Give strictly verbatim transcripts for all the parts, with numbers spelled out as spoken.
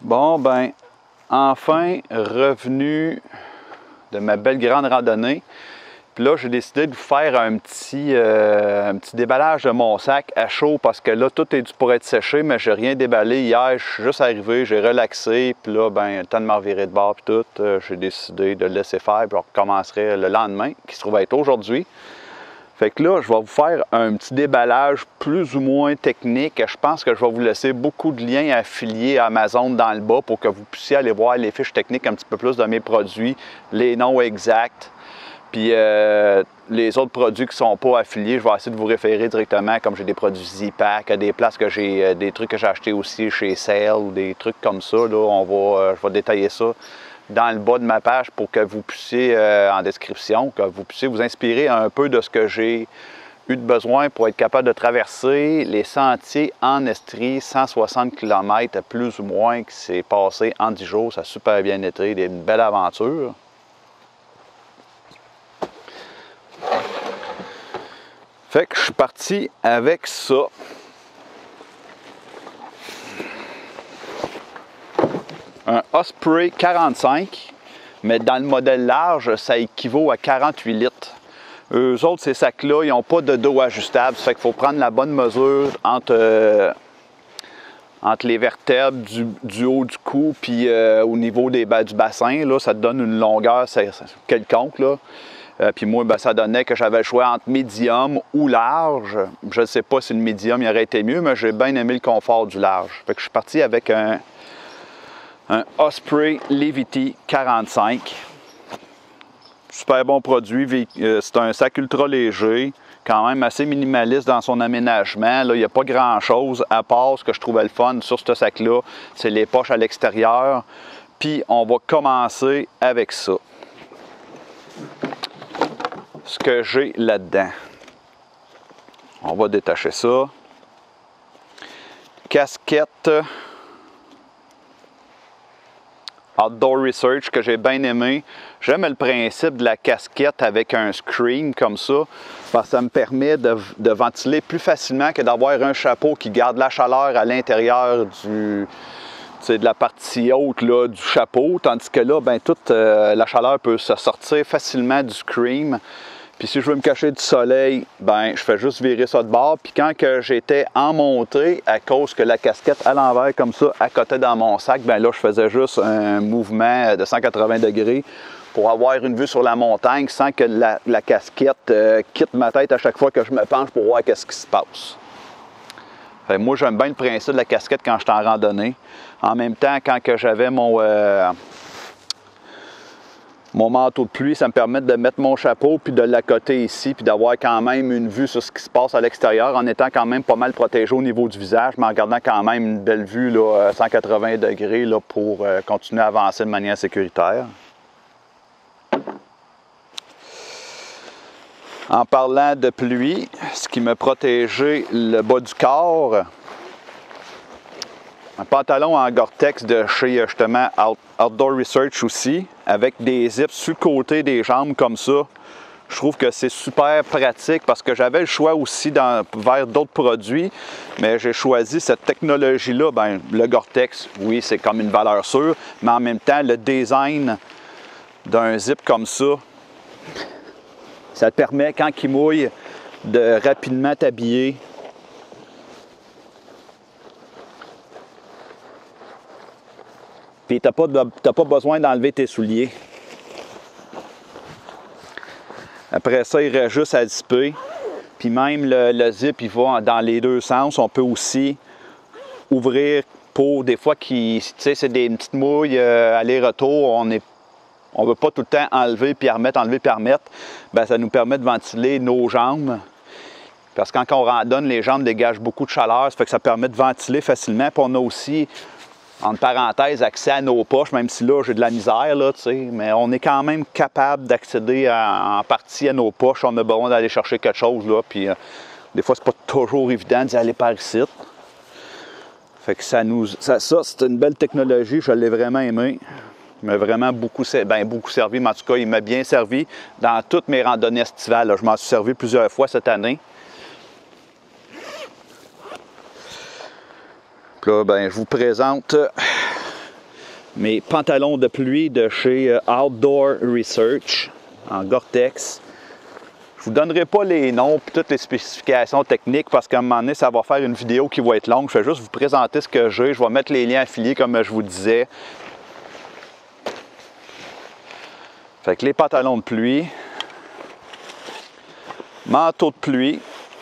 Bon, ben, enfin revenu de ma belle grande randonnée. Puis là, j'ai décidé de vous faire un petit, euh, un petit déballage de mon sac à chaud parce que là, tout est dû pour être séché, mais j'ai rien déballé. Hier, je suis juste arrivé, j'ai relaxé, puis là, ben, le temps de me revirer de bord, puis tout, euh, j'ai décidé de le laisser faire, puis je recommencerai le lendemain, qui se trouve être aujourd'hui. Fait que là, je vais vous faire un petit déballage plus ou moins technique. Je pense que je vais vous laisser beaucoup de liens affiliés à Amazon dans le bas pour que vous puissiez aller voir les fiches techniques un petit peu plus de mes produits, les noms exacts. Puis euh, les autres produits qui ne sont pas affiliés, je vais essayer de vous référer directement, comme j'ai des produits Z-Pack, des places que j'ai, euh, des trucs que j'ai achetés aussi chez Sale, des trucs comme ça. Là, on va, euh, je vais détailler ça dans le bas de ma page pour que vous puissiez, euh, en description, que vous puissiez vous inspirer un peu de ce que j'ai eu de besoin pour être capable de traverser les sentiers en Estrie, cent soixante kilomètres plus ou moins, qui s'est passé en dix jours. Ça a super bien été, une belle aventure. Fait que je suis parti avec ça. Un Osprey quarante-cinq, mais dans le modèle large, ça équivaut à quarante-huit litres. Eux autres, ces sacs-là, ils n'ont pas de dos ajustable, ça fait qu'il faut prendre la bonne mesure entre, euh, entre les vertèbres du, du haut du cou puis euh, au niveau des, du bassin. Là, ça te donne une longueur quelconque. Là. Euh, puis moi, ben, ça donnait que j'avais le choix entre médium ou large. Je ne sais pas si le médium il aurait été mieux, mais j'ai bien aimé le confort du large. Fait que je suis parti avec un, un Osprey Levity quarante-cinq. Super bon produit. C'est un sac ultra léger, quand même assez minimaliste dans son aménagement. Là, il n'y a pas grand-chose à part ce que je trouvais le fun sur ce sac-là. C'est les poches à l'extérieur. Puis on va commencer avec ça. Ce que j'ai là-dedans. On va détacher ça. Casquette Outdoor Research que j'ai bien aimé. J'aime le principe de la casquette avec un screen comme ça, parce que ça me permet de, de ventiler plus facilement que d'avoir un chapeau qui garde la chaleur à l'intérieur du, de la partie haute là, du chapeau, tandis que là, ben, toute euh, la chaleur peut se sortir facilement du screen. Puis si je veux me cacher du soleil, ben je fais juste virer ça de bord. Puis quand que j'étais en montée, à cause que la casquette à l'envers comme ça, à côté dans mon sac, ben là je faisais juste un mouvement de cent quatre-vingts degrés pour avoir une vue sur la montagne sans que la, la casquette euh, quitte ma tête à chaque fois que je me penche pour voir qu'est-ce qui se passe. Fait, moi j'aime bien le principe de la casquette quand je suis en randonnée. En même temps, quand que j'avais mon... Euh, Mon manteau de pluie, ça me permet de mettre mon chapeau puis de l'accoter ici puis d'avoir quand même une vue sur ce qui se passe à l'extérieur en étant quand même pas mal protégé au niveau du visage, mais en gardant quand même une belle vue là, à cent quatre-vingts degrés là, pour euh, continuer à avancer de manière sécuritaire. En parlant de pluie, ce qui m'a protégé le bas du corps, un pantalon en Gore-Tex de chez justement Out, Outdoor Research aussi, avec des zips sur le côté des jambes comme ça. Je trouve que c'est super pratique parce que j'avais le choix aussi dans, vers d'autres produits, mais j'ai choisi cette technologie-là. Ben, le Gore-Tex, oui, c'est comme une valeur sûre, mais en même temps, le design d'un zip comme ça, ça te permet, quand il mouille, de rapidement t'habiller. Puis tu n'as pas, pas besoin d'enlever tes souliers. Après ça, il reste juste à zipper. Puis même le, le zip, il va dans les deux sens. On peut aussi ouvrir pour des fois qui, tu sais, c'est des petites mouilles euh, aller-retour. On est, on ne veut pas tout le temps enlever puis remettre, enlever puis remettre. Bien, ça nous permet de ventiler nos jambes. Parce que quand on randonne, les jambes dégagent beaucoup de chaleur. Ça fait que ça permet de ventiler facilement. Puis on a aussi, entre parenthèses, accès à nos poches, même si là, j'ai de la misère, là, tu sais, mais on est quand même capable d'accéder en partie à nos poches. On a besoin d'aller chercher quelque chose, là, puis euh, des fois, c'est pas toujours évident d'y aller par ici. Fait que ça nous... Ça, ça c'est une belle technologie, je l'ai vraiment aimé. Il m'a vraiment beaucoup, ben, beaucoup servi, mais en tout cas, il m'a bien servi dans toutes mes randonnées estivales, là. Je m'en suis servi plusieurs fois cette année. Puis là, ben, je vous présente mes pantalons de pluie de chez Outdoor Research en Gore-Tex. Je vous donnerai pas les noms et toutes les spécifications techniques parce qu'à un moment donné, ça va faire une vidéo qui va être longue. Je vais juste vous présenter ce que j'ai. Je vais mettre les liens affiliés comme je vous disais. Fait que les pantalons de pluie, manteau de pluie,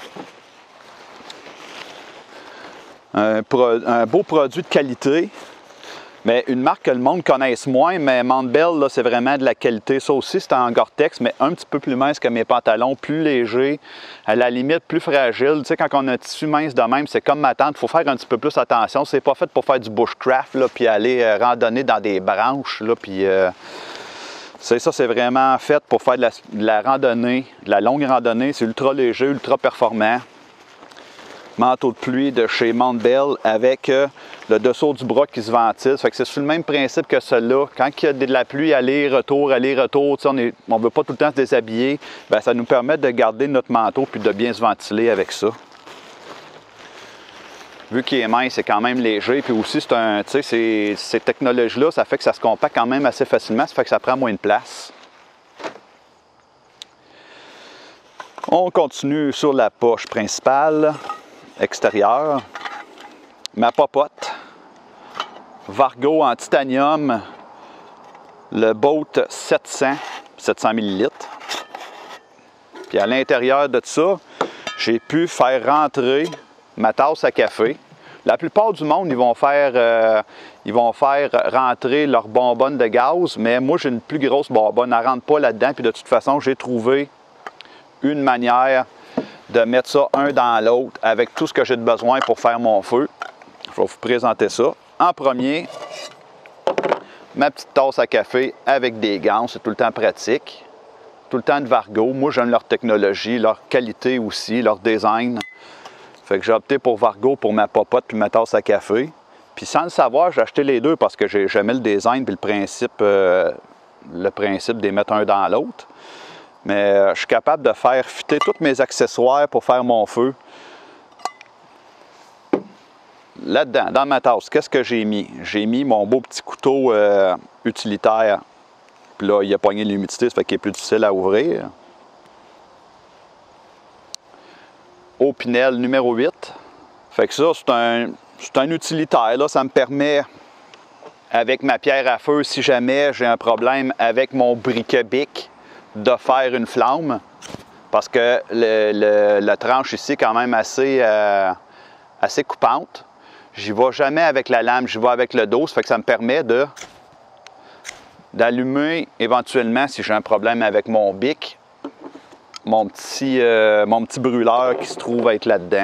un, pro, un beau produit de qualité, mais une marque que le monde connaisse moins, mais Montbell, c'est vraiment de la qualité. Ça aussi, c'est en Gore-Tex, mais un petit peu plus mince que mes pantalons, plus léger, à la limite plus fragile. Tu sais, quand on a un tissu mince de même, c'est comme ma tante, il faut faire un petit peu plus attention. C'est pas fait pour faire du bushcraft, là, puis aller euh, randonner dans des branches, là, puis... Euh, c'est ça, c'est vraiment fait pour faire de la, de la randonnée, de la longue randonnée. C'est ultra léger, ultra performant. Manteau de pluie de chez Montbell avec euh, le dessous du bras qui se ventile. Ça fait que c'est sur le même principe que celui-là. Quand il y a de la pluie, aller-retour, aller-retour, on ne veut pas tout le temps se déshabiller, bien, ça nous permet de garder notre manteau puis de bien se ventiler avec ça. Vu qu'il est mince, c'est quand même léger. Puis aussi, c'est un, tu sais, ces, ces technologies-là, ça fait que ça se compacte quand même assez facilement. Ça fait que ça prend moins de place. On continue sur la poche principale, extérieure. Ma popote. Vargo en titanium. Le Boat sept cents, sept cents millilitres. Puis à l'intérieur de ça, j'ai pu faire rentrer ma tasse à café. La plupart du monde, ils vont faire, euh, ils vont faire rentrer leur bonbonne de gaz, mais moi, j'ai une plus grosse bonbonne. Elle ne rentre pas là-dedans. Puis de toute façon, j'ai trouvé une manière de mettre ça un dans l'autre avec tout ce que j'ai de besoin pour faire mon feu. Je vais vous présenter ça. En premier, ma petite tasse à café avec des gants. C'est tout le temps pratique. Tout le temps de Vargo. Moi, j'aime leur technologie, leur qualité aussi, leur design. Fait que j'ai opté pour Vargo pour ma popote puis ma tasse à café. Puis sans le savoir, j'ai acheté les deux parce que j'aimais le design puis le principe, euh, le principe de les mettre un dans l'autre. Mais euh, je suis capable de faire fitter tous mes accessoires pour faire mon feu. Là-dedans, dans ma tasse, qu'est-ce que j'ai mis? J'ai mis mon beau petit couteau euh, utilitaire. Puis là, il a pogné l'humidité, ça fait qu'il est plus difficile à ouvrir. Opinel numéro huit. Fait que ça, c'est un, c'est un utilitaire. Là. Ça me permet, avec ma pierre à feu, si jamais j'ai un problème avec mon briquet bic, de faire une flamme. Parce que le, le, la tranche ici est quand même assez, euh, assez coupante. J'y vais jamais avec la lame, j'y vais avec le dos. Ça fait que ça me permet de d'allumer éventuellement si j'ai un problème avec mon bic. Mon petit, euh, mon petit brûleur qui se trouve être là-dedans.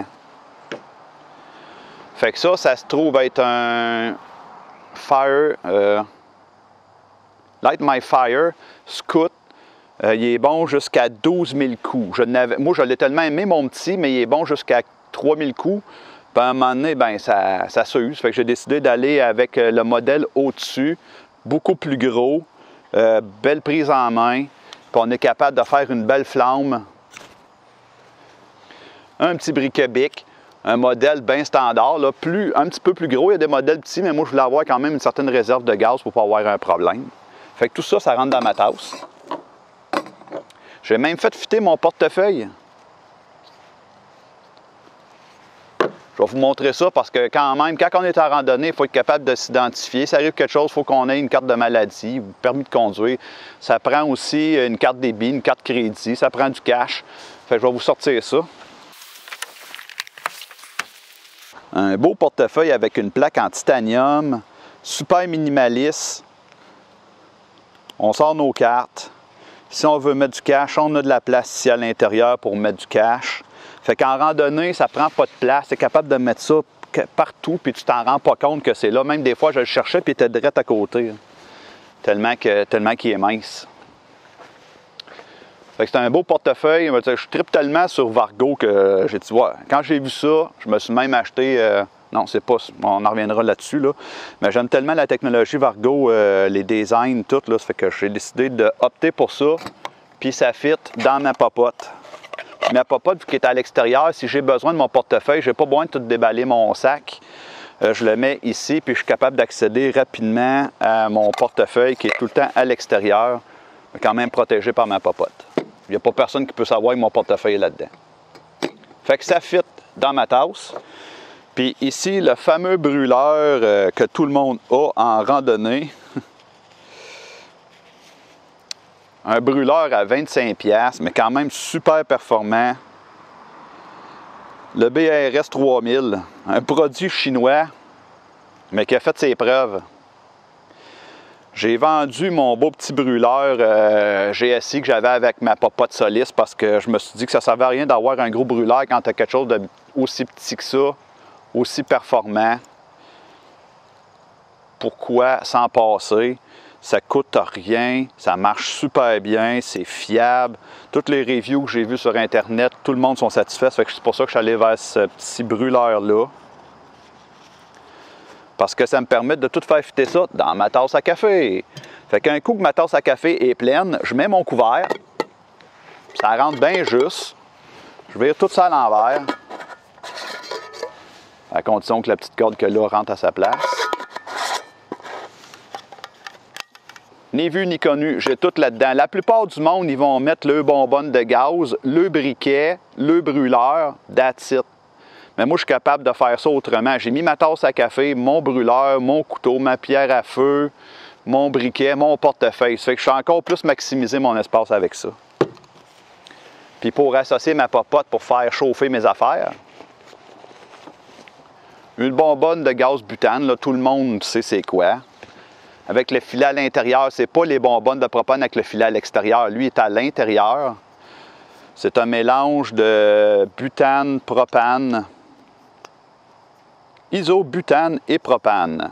Fait que ça, ça se trouve être un Fire, euh, Light My Fire Scout. Euh, il est bon jusqu'à douze mille coups. Je moi, je l'ai tellement aimé, mon petit, mais il est bon jusqu'à trois mille coups. Puis à un moment donné, ben, ça, ça s'use. Fait que j'ai décidé d'aller avec le modèle au-dessus, beaucoup plus gros, euh, belle prise en main. Puis on est capable de faire une belle flamme. Un petit briquet bic, un modèle bien standard, là, plus, un petit peu plus gros. Il y a des modèles petits, mais moi, je voulais avoir quand même une certaine réserve de gaz pour ne pas avoir un problème. Fait que tout ça, ça rentre dans ma tasse. J'ai même fait fitter mon portefeuille. Je vais vous montrer ça parce que quand même, quand on est en randonnée, il faut être capable de s'identifier. Ça arrive quelque chose, il faut qu'on ait une carte de maladie, ou permis de conduire. Ça prend aussi une carte débit, une carte crédit, ça prend du cash. Fait que je vais vous sortir ça. Un beau portefeuille avec une plaque en titanium, super minimaliste. On sort nos cartes. Si on veut mettre du cash, on a de la place ici à l'intérieur pour mettre du cash. Fait qu'en randonnée, ça prend pas de place. Tu es capable de mettre ça partout, puis tu t'en rends pas compte que c'est là. Même des fois, je le cherchais, puis il était direct à côté. Tellement que, tellement qu'il est mince. Fait que c'est un beau portefeuille. Je tripe tellement sur Vargo que j'ai dit, ouais, quand j'ai vu ça, je me suis même acheté... Euh, non, c'est pas... On en reviendra là-dessus, là. Mais j'aime tellement la technologie Vargo, euh, les designs, tout, là. Ça fait que j'ai décidé d'opter pour ça, puis ça fit dans ma popote. Ma popote, vu qu'elle est à l'extérieur, si j'ai besoin de mon portefeuille, je n'ai pas besoin de tout déballer mon sac. euh, je le mets ici, puis je suis capable d'accéder rapidement à mon portefeuille qui est tout le temps à l'extérieur, mais quand même protégé par ma popote. Il n'y a pas personne qui peut savoir que mon portefeuille est là-dedans. Fait que ça fit dans ma tasse. Puis ici, le fameux brûleur euh, que tout le monde a en randonnée. Un brûleur à vingt-cinq dollars, mais quand même super performant. Le B R S trois mille, un produit chinois, mais qui a fait ses preuves. J'ai vendu mon beau petit brûleur euh, G S I que j'avais avec ma popote Solis parce que je me suis dit que ça ne servait à rien d'avoir un gros brûleur quand tu as quelque chose d'aussi petit que ça, aussi performant. Pourquoi s'en passer? Ça coûte rien, ça marche super bien, c'est fiable. Toutes les reviews que j'ai vues sur Internet, tout le monde sont satisfaits. C'est pour ça que je suis allé vers ce petit brûleur-là. Parce que ça me permet de tout faire fitter ça dans ma tasse à café. Fait qu'un coup que ma tasse à café est pleine, je mets mon couvert. Ça rentre bien juste. Je vire tout ça à l'envers. À condition que la petite corde que là rentre à sa place. Ni vu ni connu, j'ai tout là-dedans. La plupart du monde, ils vont mettre le bonbonne de gaz, le briquet, le brûleur, that's it. Mais moi, je suis capable de faire ça autrement. J'ai mis ma tasse à café, mon brûleur, mon couteau, ma pierre à feu, mon briquet, mon portefeuille. Ça fait que je suis encore plus maximiser mon espace avec ça. Puis pour associer ma popote pour faire chauffer mes affaires, une bonbonne de gaz butane, là, tout le monde sait c'est quoi. Avec le filet à l'intérieur, c'est pas les bonbonnes de propane avec le filet à l'extérieur. Lui, il est à l'intérieur. C'est un mélange de butane, propane, isobutane et propane.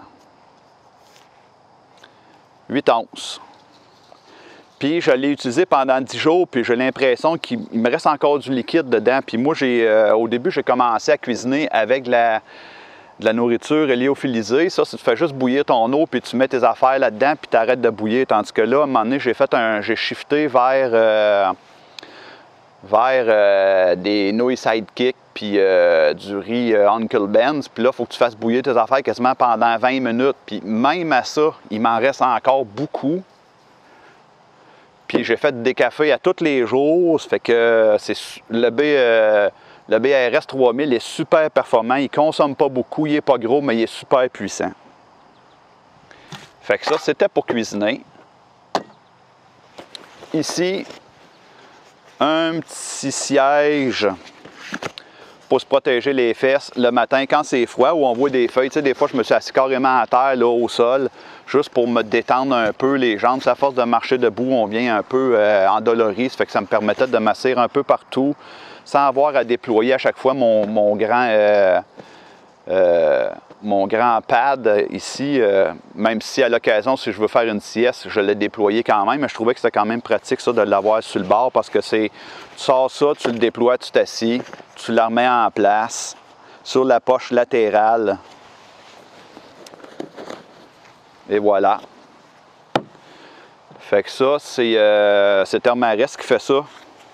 huit onces. Puis je l'ai utilisé pendant dix jours, puis j'ai l'impression qu'il me reste encore du liquide dedans. Puis moi, j'ai, euh, au début, j'ai commencé à cuisiner avec de la, de la nourriture lyophilisée. Ça, tu fais juste bouillir ton eau, puis tu mets tes affaires là-dedans, puis tu arrêtes de bouillir. Tandis que là, à un moment donné, j'ai fait un, j'ai shifté vers... Euh, vers euh, des nouilles sidekick puis euh, du riz euh, Uncle Ben's. Puis là, il faut que tu fasses bouillir tes affaires quasiment pendant vingt minutes. Puis même à ça, il m'en reste encore beaucoup. Puis j'ai fait des cafés à tous les jours. Ça fait que c'est le, B, euh, le B R S trois mille est super performant. Il ne consomme pas beaucoup, il n'est pas gros, mais il est super puissant. Fait que ça, c'était pour cuisiner. Ici, un petit siège pour se protéger les fesses le matin quand c'est froid ou on voit des feuilles. Tu sais, des fois, je me suis assis carrément à terre, là, au sol, juste pour me détendre un peu les jambes. À force de marcher debout, on vient un peu euh, endolori. Ça fait que ça me permettait de m'asseoir un peu partout sans avoir à déployer à chaque fois mon, mon grand... Euh, euh, mon grand pad ici, euh, même si à l'occasion, si je veux faire une sieste, je l'ai déployé quand même, mais je trouvais que c'était quand même pratique ça de l'avoir sur le bord parce que c'est, tu sors ça, tu le déploies, tu t'assis, tu la remets en place sur la poche latérale. Et voilà. Fait que ça, c'est euh, Thermarest qui fait ça.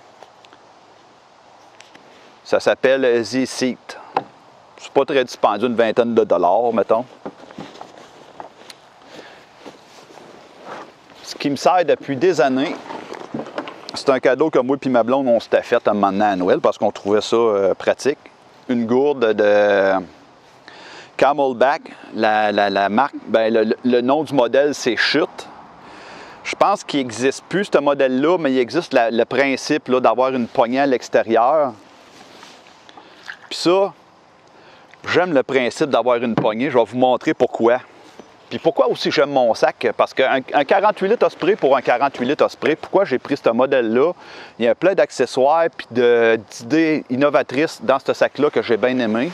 Ça s'appelle Z-Seat. C'est pas très dispendieux, une vingtaine de dollars, mettons. Ce qui me sert depuis des années, c'est un cadeau que moi et ma blonde, on s'était fait un moment donné à Noël parce qu'on trouvait ça euh, pratique. Une gourde de Camelback, la, la, la marque, ben, le, le nom du modèle, c'est Chute. Je pense qu'il n'existe plus ce modèle-là, mais il existe la, le principe d'avoir une poignée à l'extérieur. Puis ça, j'aime le principe d'avoir une poignée. Je vais vous montrer pourquoi. Puis pourquoi aussi j'aime mon sac? Parce qu'un un quarante-huit litres Osprey pour un quarante-huit litres Osprey, pourquoi j'ai pris ce modèle-là? Il y a plein d'accessoires et d'idées innovatrices dans ce sac-là que j'ai bien aimé.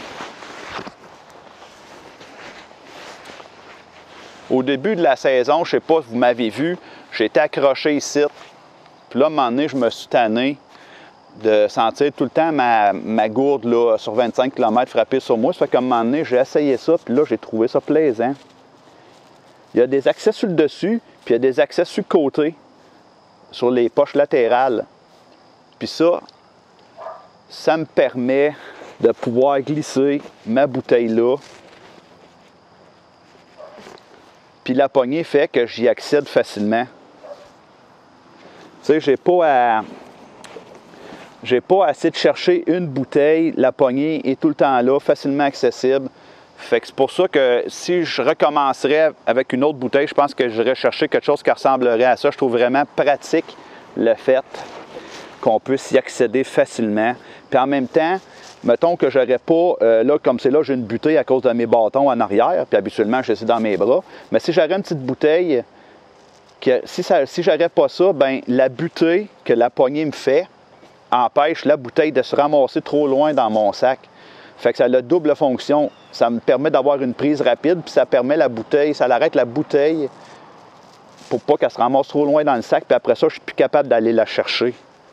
Au début de la saison, je ne sais pas si vous m'avez vu, j'ai été accroché ici. Puis là, à un moment donné, je me suis tanné de sentir tout le temps ma, ma gourde là, sur vingt-cinq kilomètres frapper sur moi. Ça fait qu'à un moment donné, j'ai essayé ça, puis là, j'ai trouvé ça plaisant. Il y a des accès sur le dessus, puis il y a des accès sur le côté, sur les poches latérales. Puis ça, ça me permet de pouvoir glisser ma bouteille là, puis la poignée fait que j'y accède facilement. Tu sais, j'ai pas à... J'ai pas assez de chercher une bouteille, la poignée est tout le temps là, facilement accessible. Fait que c'est pour ça que si je recommencerais avec une autre bouteille, je pense que j'irais chercher quelque chose qui ressemblerait à ça. Je trouve vraiment pratique le fait qu'on puisse y accéder facilement. Puis en même temps, mettons que j'aurais pas, euh, là comme c'est là, j'ai une bouteille à cause de mes bâtons en arrière, puis habituellement je les ai dans mes bras. Mais si j'aurais une petite bouteille, que, si, ça, si j'aurais pas ça, ben la butée que la poignée me fait empêche la bouteille de se ramasser trop loin dans mon sac. Fait que ça a la double fonction. Ça me permet d'avoir une prise rapide, puis ça permet la bouteille, ça l'arrête la bouteille pour pas qu'elle se ramasse trop loin dans le sac, puis après ça, je suis plus capable d'aller la chercher.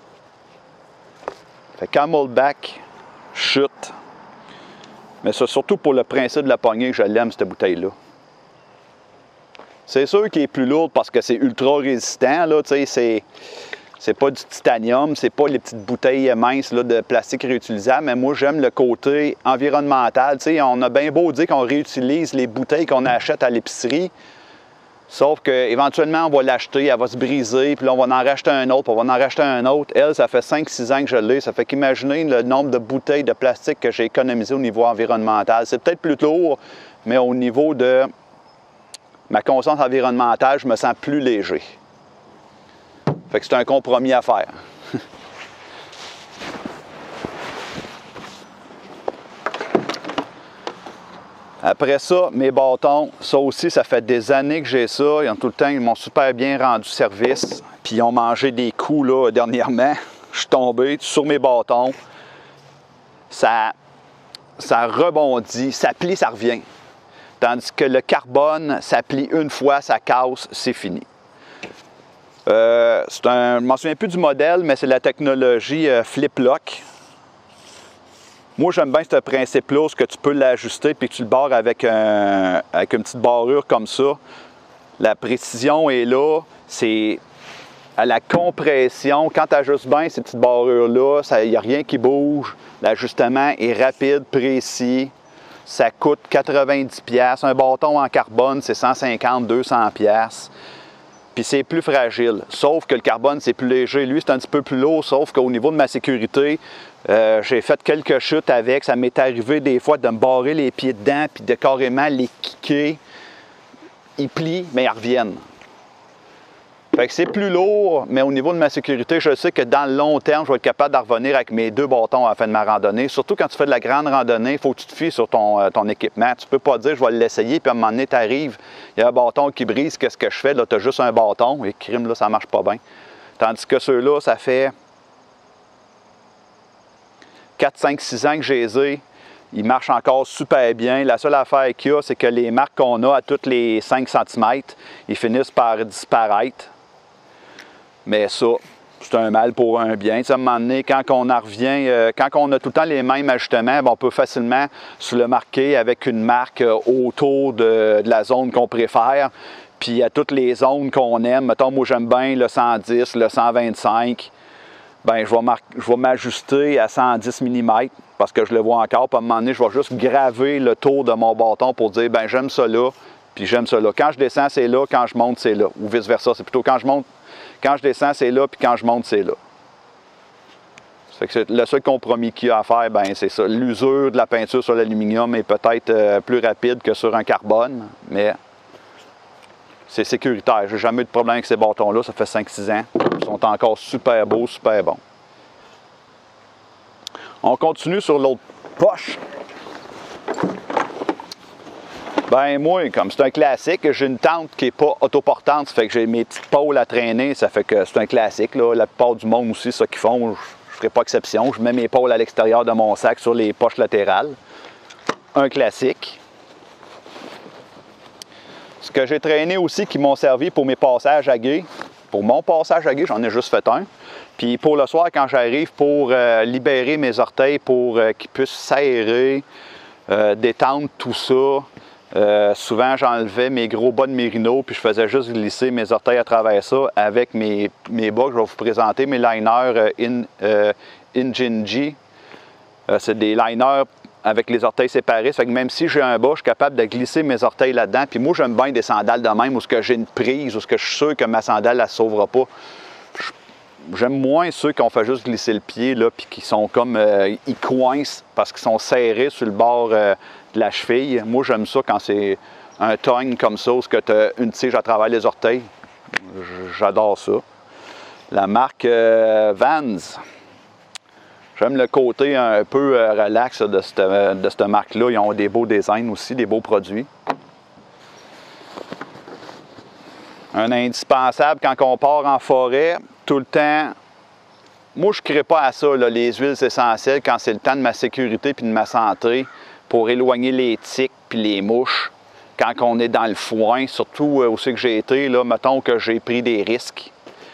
Fait que Camelback, chute. Mais c'est surtout pour le principe de la poignée que je l'aime, cette bouteille-là. C'est sûr qu'il est plus lourd parce que c'est ultra résistant, là, tu sais, c'est... C'est pas du titanium, c'est pas les petites bouteilles minces là, de plastique réutilisable, mais moi j'aime le côté environnemental. Tu sais, on a bien beau dire qu'on réutilise les bouteilles qu'on achète à l'épicerie, sauf qu'éventuellement on va l'acheter, elle va se briser, puis là on va en racheter un autre, puis on va en racheter un autre. Elle, ça fait cinq six ans que je l'ai, ça fait qu'imaginez le nombre de bouteilles de plastique que j'ai économisé au niveau environnemental. C'est peut-être plus lourd, mais au niveau de ma conscience environnementale, je me sens plus léger. Fait que c'est un compromis à faire. Après ça, mes bâtons, ça aussi, ça fait des années que j'ai ça. Ils ont tout le temps, ils m'ont super bien rendu service. Puis ils ont mangé des coups là, dernièrement. Je suis tombé sur mes bâtons. Ça, ça rebondit, ça plie, ça revient. Tandis que le carbone, ça plie une fois, ça casse, c'est fini. Euh, c'est un, je ne m'en souviens plus du modèle, mais c'est la technologie euh, Flip Lock. Moi, j'aime bien ce principe-là, que tu peux l'ajuster puis que tu le barres avec, un, avec une petite barrure comme ça. La précision est là, c'est à la compression. Quand tu ajustes bien ces petites barrures-là, il n'y a rien qui bouge. L'ajustement est rapide, précis. Ça coûte quatre-vingt-dix dollars. Un bâton en carbone, c'est cent cinquante à deux cents dollars. Puis c'est plus fragile, sauf que le carbone, c'est plus léger. Lui, c'est un petit peu plus lourd, sauf qu'au niveau de ma sécurité, euh, j'ai fait quelques chutes avec. Ça m'est arrivé des fois de me barrer les pieds dedans puis de carrément les kicker. Ils plient, mais ils reviennent. Fait que c'est plus lourd, mais au niveau de ma sécurité, je sais que dans le long terme, je vais être capable de revenir avec mes deux bâtons à la fin de ma randonnée. Surtout quand tu fais de la grande randonnée, il faut que tu te fies sur ton, ton équipement. Tu peux pas dire, je vais l'essayer, puis à un moment donné, tu arrives, il y a un bâton qui brise, qu'est-ce que je fais? Là, tu as juste un bâton, et crime, là, ça marche pas bien. Tandis que ceux-là, ça fait quatre, cinq, six ans que j'ai les ai. Ils marchent encore super bien. La seule affaire qu'il y a, c'est que les marques qu'on a à tous les cinq centimètres, ils finissent par disparaître. Mais ça, c'est un mal pour un bien. À un moment donné, quand on en revient, euh, quand on a tout le temps les mêmes ajustements, bien, on peut facilement se le marquer avec une marque euh, autour de, de la zone qu'on préfère. Puis à toutes les zones qu'on aime, mettons, moi j'aime bien le cent dix, le cent vingt-cinq, bien, je vais, je vais m'ajuster à cent dix millimètres parce que je le vois encore. Puis à un moment donné, je vais juste graver le tour de mon bâton pour dire, bien, j'aime ça là, puis j'aime ça là. Quand je descends, c'est là, quand je monte, c'est là. Ou vice-versa. C'est plutôt quand je monte, quand je descends, c'est là, puis quand je monte, c'est là. Ça fait que le seul compromis qu'il y a à faire, ben, c'est ça. L'usure de la peinture sur l'aluminium est peut-être euh, plus rapide que sur un carbone, mais c'est sécuritaire. J'ai jamais eu de problème avec ces bâtons-là. Ça fait cinq six ans. Ils sont encore super beaux, super bons. On continue sur l'autre poche. Ben moi, comme c'est un classique, j'ai une tente qui n'est pas autoportante, ça fait que j'ai mes petites pôles à traîner, ça fait que c'est un classique, là. La plupart du monde aussi, ça qu'ils font, je ne ferai pas exception. Je mets mes pôles à l'extérieur de mon sac sur les poches latérales. Un classique. Ce que j'ai traîné aussi qui m'ont servi pour mes passages à gué. Pour mon passage à gué, j'en ai juste fait un. Puis pour le soir, quand j'arrive pour euh, libérer mes orteils, pour euh, qu'ils puissent s'aérer, euh, détendre tout ça, Euh, souvent, j'enlevais mes gros bas de mérino, puis je faisais juste glisser mes orteils à travers ça avec mes, mes bas que je vais vous présenter, mes liners euh, in, euh, Injinji. Euh, c'est des liners avec les orteils séparés. Ça fait que même si j'ai un bas, je suis capable de glisser mes orteils là-dedans. Puis moi, j'aime bien des sandales de même où j'ai une prise, où je suis sûr que ma sandale ne sauvera pas. J'aime moins ceux qu'on fait juste glisser le pied, là, puis qui sont comme, euh, ils coincent parce qu'ils sont serrés sur le bord euh, de la cheville. Moi, j'aime ça quand c'est un tongue comme ça, où tu as une tige à travers les orteils. J'adore ça. La marque euh, Vans. J'aime le côté un peu euh, relax de cette, de cette marque-là. Ils ont des beaux designs aussi, des beaux produits. Un indispensable quand on part en forêt, tout le temps. Moi, je ne crée pas à ça, là, les huiles essentielles, quand c'est le temps de ma sécurité et de ma santé, pour éloigner les tiques et les mouches. Quand on est dans le foin, surtout où c'est que j'ai été, là, mettons que j'ai pris des risques.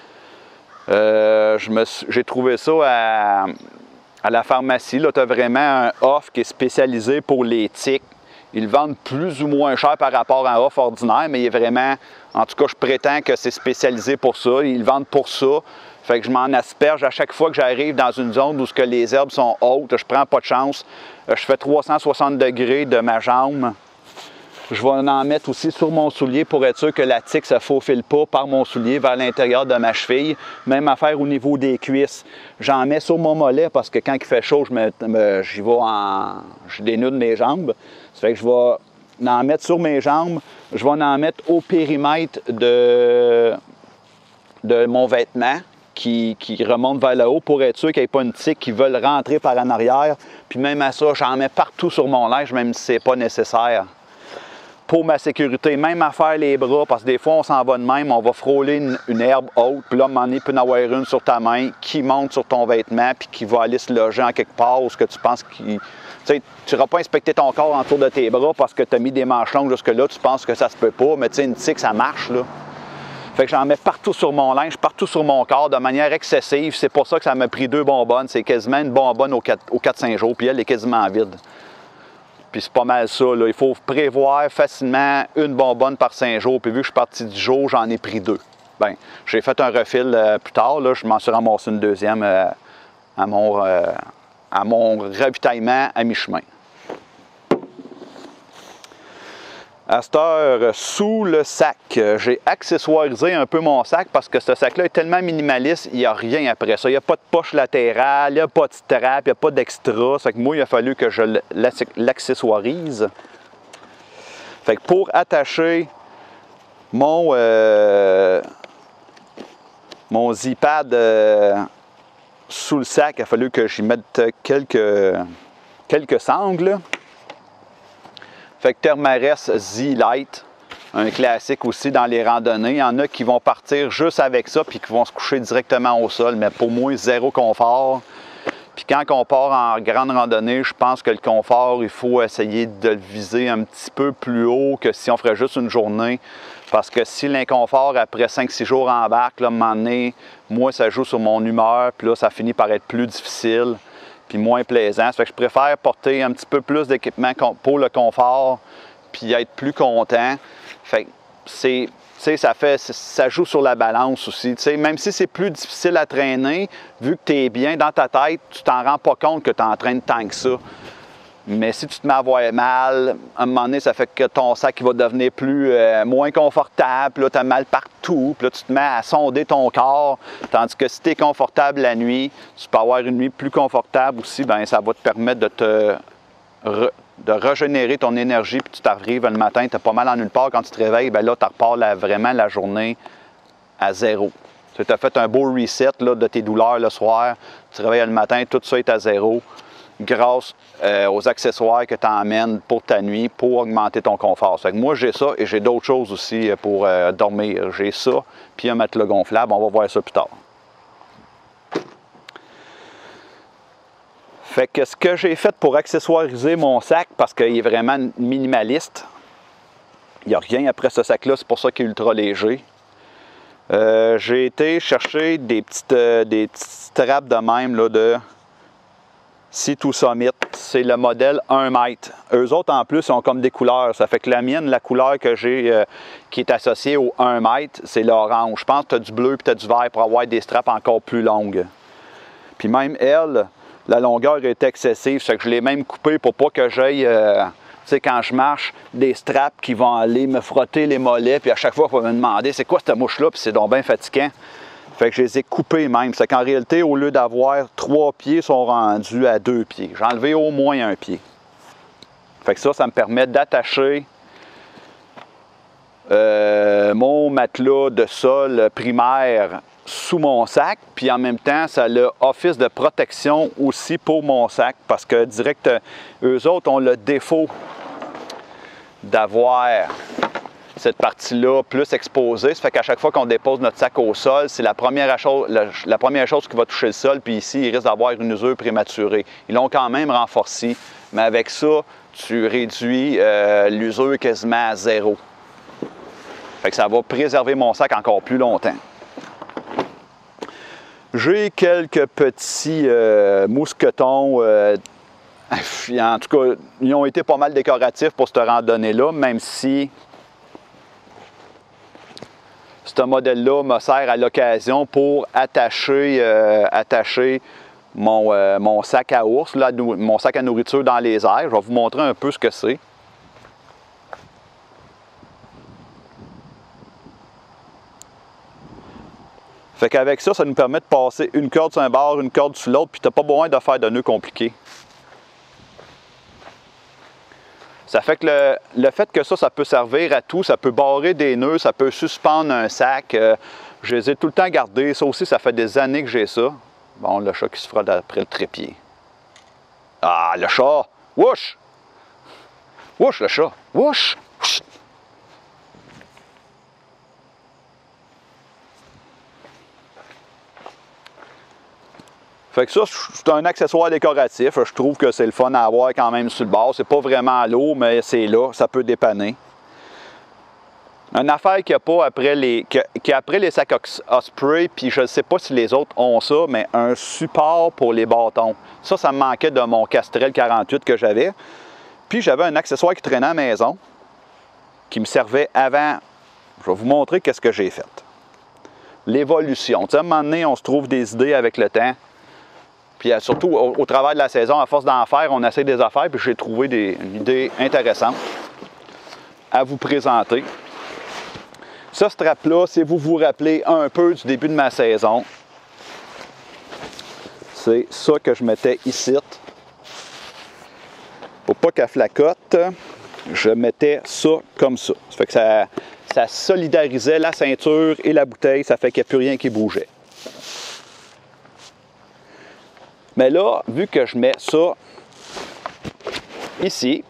Euh, j'ai trouvé ça à, à la pharmacie. Tu as vraiment un off qui est spécialisé pour les tiques. Ils le vendent plus ou moins cher par rapport à un off ordinaire, mais il est vraiment, en tout cas, je prétends que c'est spécialisé pour ça. Ils le vendent pour ça. Fait que je m'en asperge à chaque fois que j'arrive dans une zone où que les herbes sont hautes. Je prends pas de chance. Je fais trois cent soixante degrés de ma jambe. Je vais en mettre aussi sur mon soulier pour être sûr que la tique ne se faufile pas par mon soulier vers l'intérieur de ma cheville. Même affaire au niveau des cuisses. J'en mets sur mon mollet parce que quand il fait chaud, je me, me, j'y vais en, je dénude mes jambes. Ça fait que je vais en mettre sur mes jambes. Je vais en mettre au périmètre de, de mon vêtement qui, qui remonte vers le haut pour être sûr qu'il n'y ait pas une tique qui veut rentrer par en arrière. Puis même à ça, j'en mets partout sur mon linge, même si ce n'est pas nécessaire. Pour ma sécurité, même à faire les bras, parce que des fois, on s'en va de même, on va frôler une, une herbe haute, puis là, à un moment donné, il peut y en avoir une sur ta main qui monte sur ton vêtement, puis qui va aller se loger en quelque part où ce que tu penses qu'il... Tu sais, tu n'iras pas inspecter ton corps autour de tes bras parce que tu as mis des manches longues jusque-là, tu penses que ça se peut pas, mais tu sais, une tique, ça marche, là. Fait que j'en mets partout sur mon linge, partout sur mon corps, de manière excessive. C'est pour ça que ça m'a pris deux bonbonnes. C'est quasiment une bonbonne aux quatre cinq jours, puis elle est quasiment vide. Puis c'est pas mal ça, là. Il faut prévoir facilement une bonbonne par cinq jours. Puis vu que je suis parti du jour, j'en ai pris deux. Bien, j'ai fait un refil euh, plus tard, là. Je m'en suis ramassé une deuxième euh, à, mon, euh, à mon ravitaillement à mi-chemin. À cette heure, sous le sac, j'ai accessoirisé un peu mon sac parce que ce sac-là est tellement minimaliste, il n'y a rien après ça. Il n'y a pas de poche latérale, il n'y a pas de strap, il n'y a pas d'extra. Ça fait que moi, il a fallu que je l'accessoirise. Fait que pour attacher mon, euh, mon Z-pad euh, sous le sac, il a fallu que j'y mette quelques, quelques sangles. Fait que Thermarest Z-Lite, un classique aussi dans les randonnées. Il y en a qui vont partir juste avec ça puis qui vont se coucher directement au sol, mais pour moi, zéro confort. Puis quand on part en grande randonnée, je pense que le confort, il faut essayer de le viser un petit peu plus haut que si on ferait juste une journée. Parce que si l'inconfort, après cinq six jours embarque, là, à un moment donné, moi, ça joue sur mon humeur, puis là, ça finit par être plus difficile. Puis moins plaisant. Ça fait que je préfère porter un petit peu plus d'équipement pour le confort, puis être plus content. Fait que c'est, tu sais, ça fait, ça joue sur la balance aussi. Tu sais, même si c'est plus difficile à traîner, vu que tu es bien dans ta tête, tu t'en rends pas compte que tu entraînes tant que ça. Mais si tu te mets à avoir mal, à un moment donné, ça fait que ton sac il va devenir plus, euh, moins confortable. Puis là, tu as mal partout. Puis là, tu te mets à sonder ton corps. Tandis que si tu es confortable la nuit, tu peux avoir une nuit plus confortable aussi. Bien, ça va te permettre de te re, de régénérer ton énergie. Puis tu t'arrives le matin, tu as pas mal en nulle part. Quand tu te réveilles, bien là, tu repars la, vraiment la journée à zéro. Tu as fait un beau reset là, de tes douleurs le soir. Tu te réveilles le matin, tout ça est à zéro. Grâce euh, aux accessoires que tu emmènes pour ta nuit pour augmenter ton confort. Fait que moi, j'ai ça et j'ai d'autres choses aussi pour euh, dormir. J'ai ça, puis un matelas gonflable. On va voir ça plus tard. Fait que ce que j'ai fait pour accessoiriser mon sac, parce qu'il est vraiment minimaliste, il n'y a rien après ce sac-là, c'est pour ça qu'il est ultra léger. Euh, j'ai été chercher des petites, euh, des petites straps de même là, de Sea to Summit, c'est le modèle un mètre. Eux autres, en plus, ils ont comme des couleurs. Ça fait que la mienne, la couleur que j'ai, euh, qui est associée au un mètre, c'est l'orange. Je pense que tu as du bleu et tu as du vert pour avoir des straps encore plus longues. Puis même elle, la longueur est excessive. C'est que je l'ai même coupé pour pas que j'aille, euh, tu sais, quand je marche, des straps qui vont aller me frotter les mollets. Puis à chaque fois, il faut me demander, c'est quoi cette mouche-là? Puis c'est donc bien fatigant. Fait que je les ai coupés même. C'est qu'en réalité, au lieu d'avoir trois pieds, ils sont rendus à deux pieds. J'ai enlevé au moins un pied. Fait que ça, ça me permet d'attacher euh, mon matelas de sol primaire sous mon sac, puis en même temps, ça a le office de protection aussi pour mon sac, parce que direct, eux autres ont le défaut d'avoir cette partie-là plus exposée. Ça fait qu'à chaque fois qu'on dépose notre sac au sol, c'est la première chose, la, la première chose qui va toucher le sol, puis ici, il risque d'avoir une usure prématurée. Ils l'ont quand même renforcé, mais avec ça, tu réduis euh, l'usure quasiment à zéro. Fait que ça va préserver mon sac encore plus longtemps. J'ai quelques petits euh, mousquetons. Euh, en tout cas, ils ont été pas mal décoratifs pour cette randonnée-là, même si ce modèle-là me sert à l'occasion pour attacher, euh, attacher mon, euh, mon sac à ours, là, mon sac à nourriture dans les airs. Je vais vous montrer un peu ce que c'est. Fait qu'avec ça, ça nous permet de passer une corde sur un bord, une corde sur l'autre, puis tu n'as pas besoin de faire de nœuds compliqués. Ça fait que le, le fait que ça, ça peut servir à tout, ça peut barrer des nœuds, ça peut suspendre un sac. Euh, je les ai tout le temps gardés. Ça aussi, ça fait des années que j'ai ça. Bon, le chat qui se frotte après le trépied. Ah, le chat! Wouch! Wouch, le chat! Wouch! Wouch. Fait que ça, c'est un accessoire décoratif. Je trouve que c'est le fun à avoir quand même sur le bord. C'est pas vraiment lourd, mais c'est là. Ça peut dépanner. Une affaire qu'il n'y a pas après les, qui après les sacs Osprey, puis je ne sais pas si les autres ont ça, mais un support pour les bâtons. Ça, ça me manquait de mon Castrel quarante-huit que j'avais. Puis j'avais un accessoire qui traînait à la maison, qui me servait avant. Je vais vous montrer qu'est-ce que j'ai fait. L'évolution. Tu sais, à un moment donné, on se trouve des idées avec le temps. Puis surtout, au, au travers de la saison, à force d'en faire, on essaie des affaires, puis j'ai trouvé des, une idée intéressante à vous présenter. Ce strap-là, si vous vous rappelez un peu du début de ma saison, c'est ça que je mettais ici. Pour pas qu'elle flacote, je mettais ça comme ça. Ça fait que ça, ça solidarisait la ceinture et la bouteille, ça fait qu'il n'y a plus rien qui bougeait. Mais là, vu que je mets ça ici,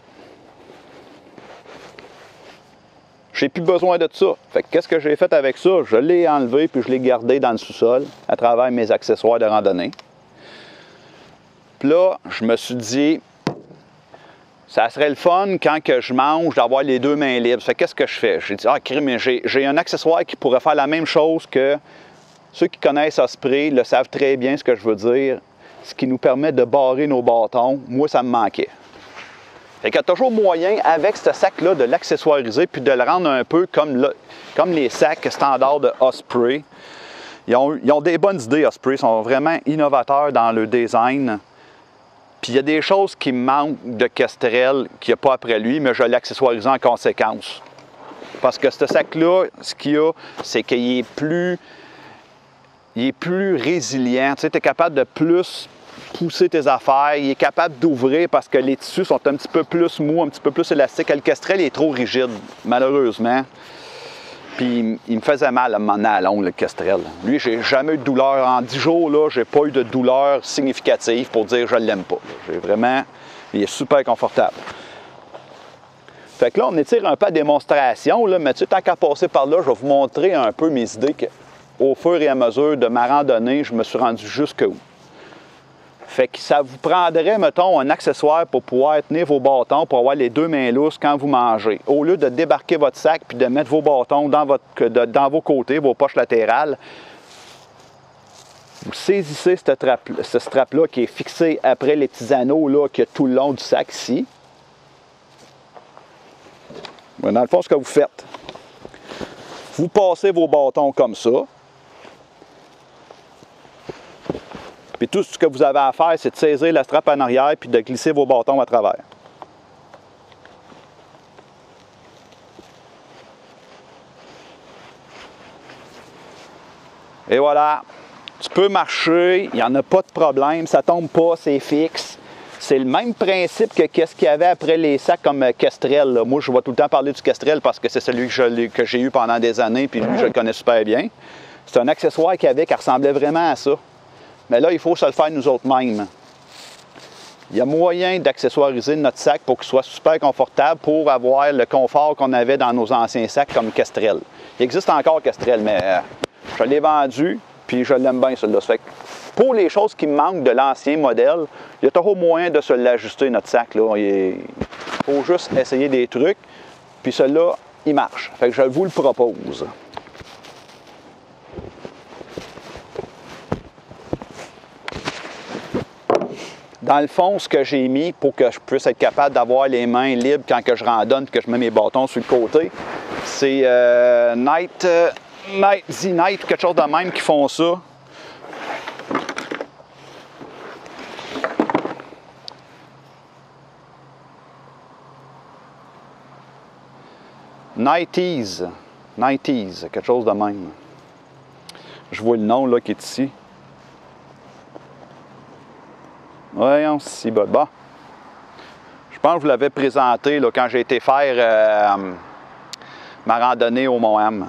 j'ai plus besoin de ça. Fait que qu'est-ce que j'ai fait avec ça? Je l'ai enlevé puis je l'ai gardé dans le sous-sol à travers mes accessoires de randonnée. Puis là, je me suis dit, ça serait le fun quand que je mange d'avoir les deux mains libres. Fait qu'est-ce que je fais? J'ai dit, ah, crime, j'ai, j'ai un accessoire qui pourrait faire la même chose que ceux qui connaissent Osprey le savent très bien ce que je veux dire. Ce qui nous permet de barrer nos bâtons. Moi, ça me manquait. Fait qu'il y a toujours moyen, avec ce sac-là, de l'accessoiriser puis de le rendre un peu comme, le, comme les sacs standards de Osprey. Ils ont, ils ont des bonnes idées, Osprey. Ils sont vraiment innovateurs dans le design. Puis il y a des choses qui me manquent de Kestrel qu'il n'y a pas après lui, mais je l'ai accessoirisé en conséquence. Parce que ce sac-là, ce qu'il y a, c'est qu'il est plus... il est plus résilient. Tu sais, tu es capable de plus pousser tes affaires. Il est capable d'ouvrir parce que les tissus sont un petit peu plus mous, un petit peu plus élastiques. Le Kestrel est trop rigide, malheureusement. Puis il me faisait mal à un moment donné à l'ongle, le Kestrel. Lui, j'ai jamais eu de douleur. En dix jours, là, j'ai pas eu de douleur significative pour dire que je l'aime pas. J'ai vraiment... Il est super confortable. Fait que là, on étire un peu à démonstration, là, mais tu sais, tant qu'à passer par là, je vais vous montrer un peu mes idées que, au fur et à mesure de ma randonnée, je me suis rendu jusqu'où. Fait que ça vous prendrait, mettons, un accessoire pour pouvoir tenir vos bâtons, pour avoir les deux mains lousses quand vous mangez. Au lieu de débarquer votre sac puis de mettre vos bâtons dans, votre, de, dans vos côtés, vos poches latérales, vous saisissez ce strap-là ce strap qui est fixé après les petits anneaux là, qu'il y a tout le long du sac ici. Mais dans le fond, ce que vous faites, vous passez vos bâtons comme ça. Puis tout ce que vous avez à faire, c'est de saisir la strap en arrière puis de glisser vos bâtons à travers. Et voilà, tu peux marcher, il n'y en a pas de problème, ça ne tombe pas, c'est fixe. C'est le même principe que qu'est-ce qu'il y avait après les sacs comme Kestrel. Là. Moi, je vais tout le temps parler du Kestrel parce que c'est celui que, que j'ai eu pendant des années, puis lui, je le connais super bien. C'est un accessoire qu'il y avait qui ressemblait vraiment à ça. Mais là, il faut se le faire nous autres mêmes. Il y a moyen d'accessoiriser notre sac pour qu'il soit super confortable pour avoir le confort qu'on avait dans nos anciens sacs comme Kestrel. Il existe encore Kestrel, mais euh, je l'ai vendu, puis je l'aime bien, celui-là. Ça fait que pour les choses qui me manquent de l'ancien modèle, il y a toujours moyen de se l'ajuster, notre sac. Là. Il faut juste essayer des trucs, puis celui-là, il marche. Fait que je vous le propose. Dans le fond, ce que j'ai mis pour que je puisse être capable d'avoir les mains libres quand que je randonne et que je mets mes bâtons sur le côté, c'est euh, Night, euh, Night, Z-Night ou quelque chose de même qui font ça. Nighties, Nighties, quelque chose de même. Je vois le nom là qui est ici. Voyons, si bon. Bon. Je pense que je vous l'avais présenté là, quand j'ai été faire euh, ma randonnée au Mont-Ham.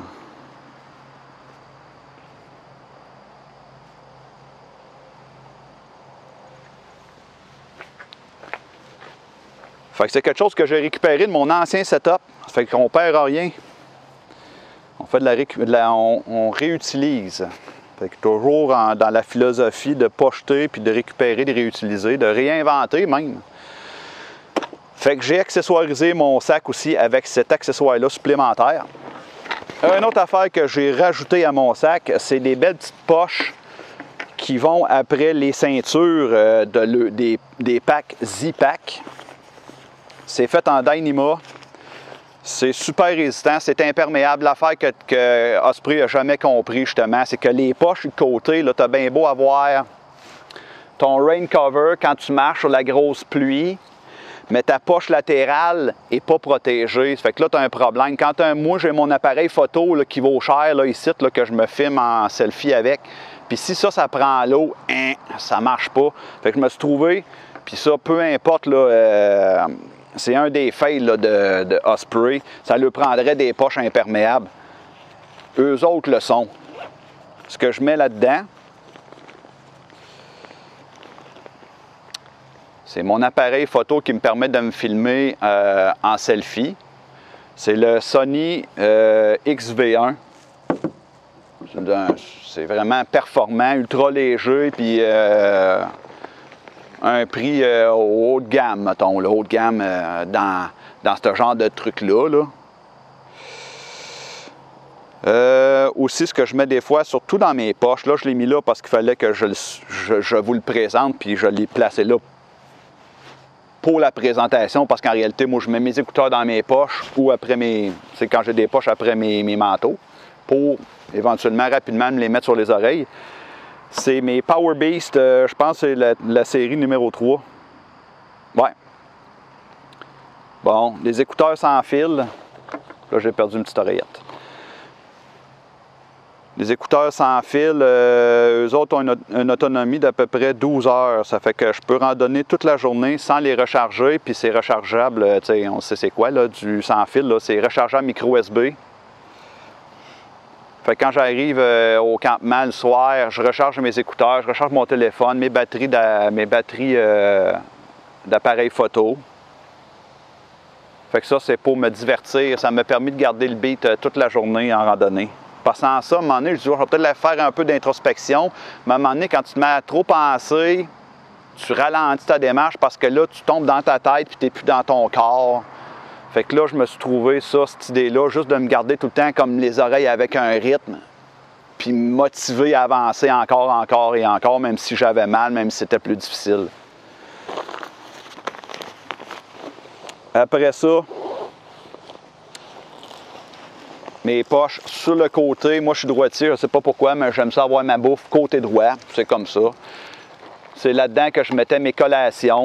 Fait que c'est quelque chose que j'ai récupéré de mon ancien setup. Fait qu'on perd rien. On fait de la, récu... de la... On, on réutilise. Fait que toujours en, dans la philosophie de ne pas jeter, puis de récupérer, de réutiliser, de réinventer même. Fait que j'ai accessoirisé mon sac aussi avec cet accessoire-là supplémentaire. Une autre affaire que j'ai rajouté à mon sac, c'est des belles petites poches qui vont après les ceintures euh, de le, des, des packs Z-Pack. C'est fait en Dyneema. C'est super résistant, c'est imperméable. L'affaire que, que Osprey n'a jamais compris, justement, c'est que les poches du côté, tu as bien beau avoir ton rain cover quand tu marches sur la grosse pluie, mais ta poche latérale n'est pas protégée. Ça fait que là, tu as un problème. Quand un, moi, j'ai mon appareil photo là, qui vaut cher, là, ici, là, que je me filme en selfie avec. Puis si ça, ça prend l'eau, hein, ça marche pas. Fait que je me suis trouvé, puis ça, peu importe, là... Euh, c'est un des fails là, de, de Osprey. Ça lui prendrait des poches imperméables. Eux autres le sont. Ce que je mets là-dedans, c'est mon appareil photo qui me permet de me filmer euh, en selfie. C'est le Sony euh, X V un. C'est vraiment performant, ultra léger, puis... Euh, un prix euh, au haut de gamme, mettons, le haut de gamme euh, dans, dans ce genre de truc-là. Là. Euh, aussi, ce que je mets des fois, surtout dans mes poches, là, je l'ai mis là parce qu'il fallait que je, je, je vous le présente, puis je l'ai placé là pour la présentation, parce qu'en réalité, moi, je mets mes écouteurs dans mes poches ou après mes... c'est quand j'ai des poches après mes, mes manteaux, pour éventuellement, rapidement, me les mettre sur les oreilles. C'est mes Power Beast, euh, je pense que c'est la, la série numéro trois. Ouais. Bon, les écouteurs sans fil. Là, j'ai perdu une petite oreillette. Les écouteurs sans fil, euh, eux autres ont une, une autonomie d'à peu près douze heures. Ça fait que je peux randonner toute la journée sans les recharger. Puis c'est rechargeable, tu sais, on sait c'est quoi, là, du sans fil, là, c'est rechargeable micro U S B. Fait que quand j'arrive euh, au campement le soir, je recharge mes écouteurs, je recharge mon téléphone, mes batteries d'a, mes batteries euh, d'appareil photo. Fait que ça, c'est pour me divertir. Ça m'a permis de garder le beat euh, toute la journée en randonnée. Passant ça, à un moment donné, je dis, je vais peut-être faire un peu d'introspection. Mais à un moment donné, quand tu te mets à trop penser, tu ralentis ta démarche parce que là, tu tombes dans ta tête puis tu n'es plus dans ton corps. Fait que là, je me suis trouvé ça, cette idée-là, juste de me garder tout le temps comme les oreilles avec un rythme, puis me motiver à avancer encore, encore et encore, même si j'avais mal, même si c'était plus difficile. Après ça, mes poches sur le côté. Moi, je suis droitier, je ne sais pas pourquoi, mais j'aime ça avoir ma bouffe côté droit. C'est comme ça. C'est là-dedans que je mettais mes collations.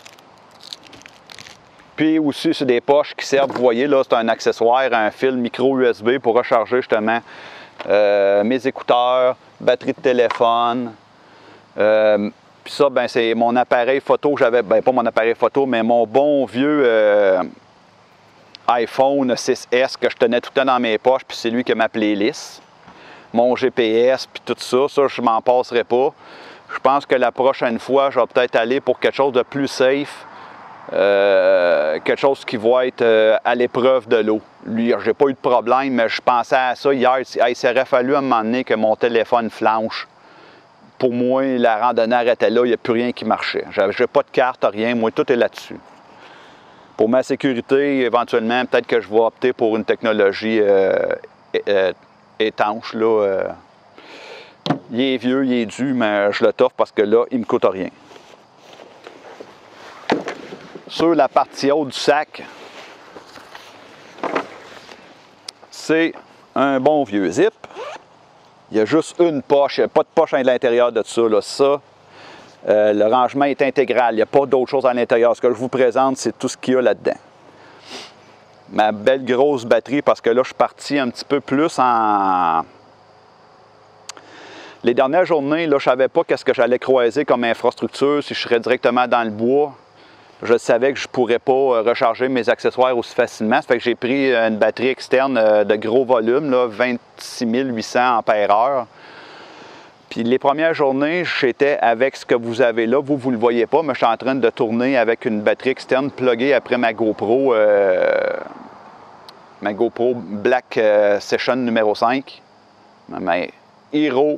Puis aussi, c'est des poches qui servent, vous voyez, là, c'est un accessoire, un fil micro U S B pour recharger justement euh, mes écouteurs, batterie de téléphone. Euh, Puis ça, ben, c'est mon appareil photo. J'avais, ben, pas mon appareil photo, mais mon bon vieux euh, iPhone six S que je tenais tout le temps dans mes poches. Puis c'est lui qui a ma playlist. Mon G P S, puis tout ça. Ça, je m'en passerai pas. Je pense que la prochaine fois, je vais peut-être aller pour quelque chose de plus safe. Euh, quelque chose qui va être euh, à l'épreuve de l'eau. Lui, j'ai pas eu de problème, mais je pensais à ça hier. Il s'aurait fallu à un moment donné que mon téléphone flanche. Pour moi, la randonnée arrêtait là, il n'y a plus rien qui marchait. Je n'ai pas de carte, rien, moi, tout est là-dessus. Pour ma sécurité, éventuellement, peut-être que je vais opter pour une technologie euh, euh, étanche. Là, euh. Il est vieux, il est dû, mais je le t'offre parce que là, il ne me coûte rien. Sur la partie haute du sac, c'est un bon vieux zip. Il y a juste une poche, il n'y a pas de poche à l'intérieur de ça. Là. Ça, euh, le rangement est intégral, il n'y a pas d'autre chose à l'intérieur. Ce que je vous présente, c'est tout ce qu'il y a là-dedans. Ma belle grosse batterie, parce que là, je suis parti un petit peu plus en... Les dernières journées, là, je ne savais pas qu'est-ce que j'allais croiser comme infrastructure, si je serais directement dans le bois. Je savais que je ne pourrais pas recharger mes accessoires aussi facilement. Ça fait que j'ai pris une batterie externe de gros volume, là, vingt-six mille huit cents ampères heure. Puis les premières journées, j'étais avec ce que vous avez là. Vous, vous ne le voyez pas, mais je suis en train de tourner avec une batterie externe pluguée après ma GoPro, euh, ma GoPro Black Session numéro cinq. Ma Hero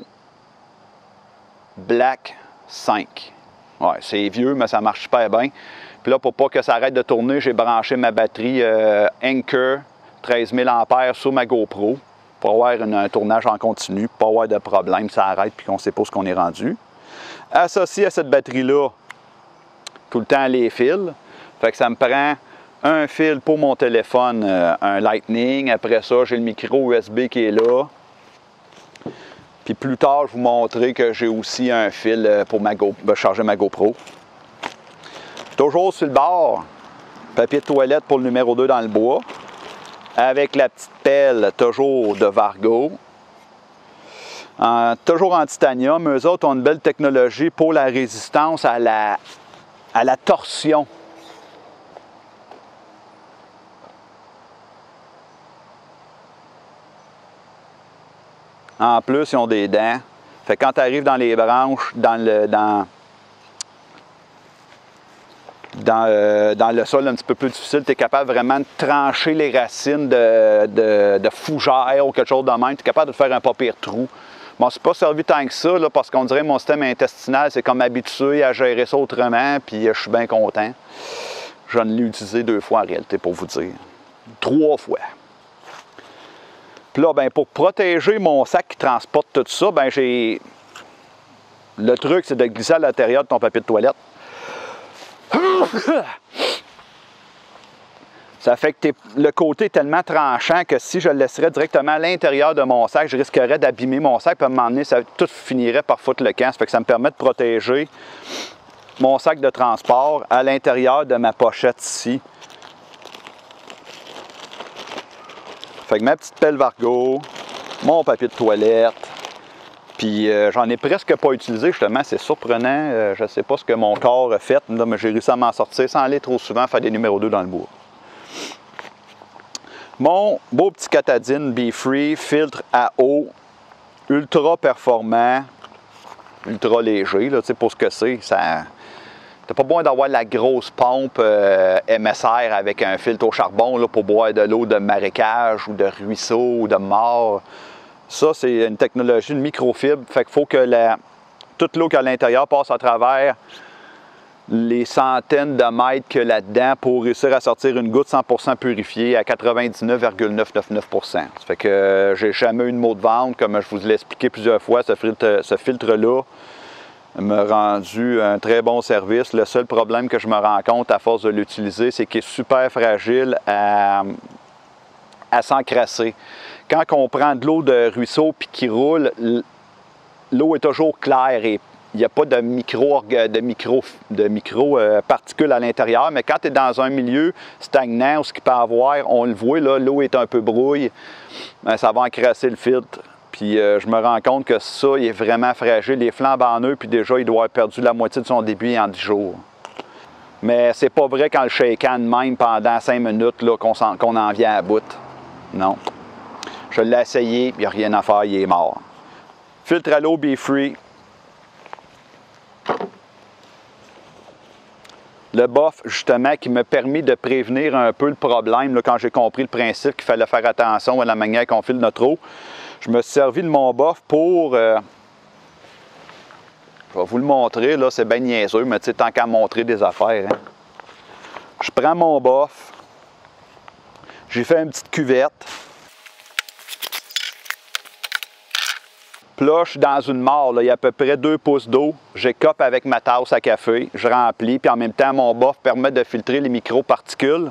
Black cinq. Ouais, c'est vieux, mais ça marche super bien. Puis là, pour pas que ça arrête de tourner, j'ai branché ma batterie euh, Anker treize mille ampères sur ma GoPro pour avoir une, un tournage en continu, pour pas avoir de problème, ça arrête puis qu'on ne sait pas ce qu'on est rendu. Associé à cette batterie-là, tout le temps les fils. Fait que ça me prend un fil pour mon téléphone, euh, un Lightning. Après ça, j'ai le micro U S B qui est là. Puis plus tard, je vais vous montrer que j'ai aussi un fil pour ma Go, charger ma GoPro. Toujours sur le bord, papier de toilette pour le numéro deux dans le bois. Avec la petite pelle, toujours de Vargo. Euh, toujours en titanium. Eux autres ont une belle technologie pour la résistance à la, à la torsion. En plus, ils ont des dents. Fait que quand tu arrives dans les branches, dans le, dans, dans, euh, dans le sol un petit peu plus difficile, tu es capable vraiment de trancher les racines de, de, de fougères ou quelque chose de même. Tu es capable de faire un pas pire trou. Bon, c'est pas servi tant que ça, là, parce qu'on dirait que mon système intestinal, c'est comme habitué à gérer ça autrement, puis je suis bien content. Je l'ai utilisé deux fois en réalité, pour vous dire. Trois fois. Puis là, ben, pour protéger mon sac qui transporte tout ça, ben, j'ai... Le truc, c'est de glisser à l'intérieur de ton papier de toilette. Ça fait que le côté est tellement tranchant que si je le laisserais directement à l'intérieur de mon sac, je risquerais d'abîmer mon sac. Puis à un moment donné, ça, tout finirait par foutre le camp. Ça fait que ça me permet de protéger mon sac de transport à l'intérieur de ma pochette ici. Fait que ma petite pelle Vargo, mon papier de toilette, puis euh, j'en ai presque pas utilisé justement, c'est surprenant. Euh, je ne sais pas ce que mon corps a fait, là, mais j'ai réussi à m'en sortir sans aller trop souvent faire des numéros deux dans le bois. Mon beau petit Katadyn Be-Free, filtre à eau, ultra performant, ultra léger, là, pour ce que c'est. Ça... T'as pas besoin d'avoir la grosse pompe euh, M S R avec un filtre au charbon là, pour boire de l'eau de marécage ou de ruisseau ou de mare. Ça, c'est une technologie, une microfibre. Fait qu'il faut que la, toute l'eau qui est à l'intérieur passe à travers les centaines de mètres qu'il y a là-dedans pour réussir à sortir une goutte cent pour cent purifiée à quatre-vingt-dix-neuf virgule neuf cent quatre-vingt-dix-neuf pour cent. Ça fait que euh, j'ai jamais eu de mot de vente, comme je vous l'ai expliqué plusieurs fois, ce filtre, ce filtre-là m'a rendu un très bon service. Le seul problème que je me rends compte à force de l'utiliser, c'est qu'il est super fragile à, à s'encrasser. Quand on prend de l'eau de ruisseau puis qui roule, l'eau est toujours claire et il n'y a pas de micro, de micro, de micro euh, particules à l'intérieur, mais quand tu es dans un milieu stagnant, où ce qu'il peut avoir, on le voit, là, l'eau est un peu brouille, ben, ça va encrasser le filtre. Puis euh, je me rends compte que ça, il est vraiment fragile, il est flambant neuf, puis déjà, il doit avoir perdu la moitié de son débit en dix jours. Mais c'est pas vrai quand le shakeant de même pendant cinq minutes qu'on qu'on en vient à bout. Non. Je l'ai essayé, il n'y a rien à faire, il est mort. Filtre à l'eau BeFree. Le bof, justement, qui m'a permis de prévenir un peu le problème, là, quand j'ai compris le principe qu'il fallait faire attention à la manière qu'on file notre eau. Je me suis servi de mon bof pour... Euh, je vais vous le montrer, là, c'est bien niaiseux, mais tu sais, tant qu'à montrer des affaires. Hein. Je prends mon bof, j'ai fait une petite cuvette. Puis là, je suis dans une mare, là, il y a à peu près deux pouces d'eau. J'écope avec ma tasse à café, je remplis, puis en même temps, mon bof permet de filtrer les microparticules.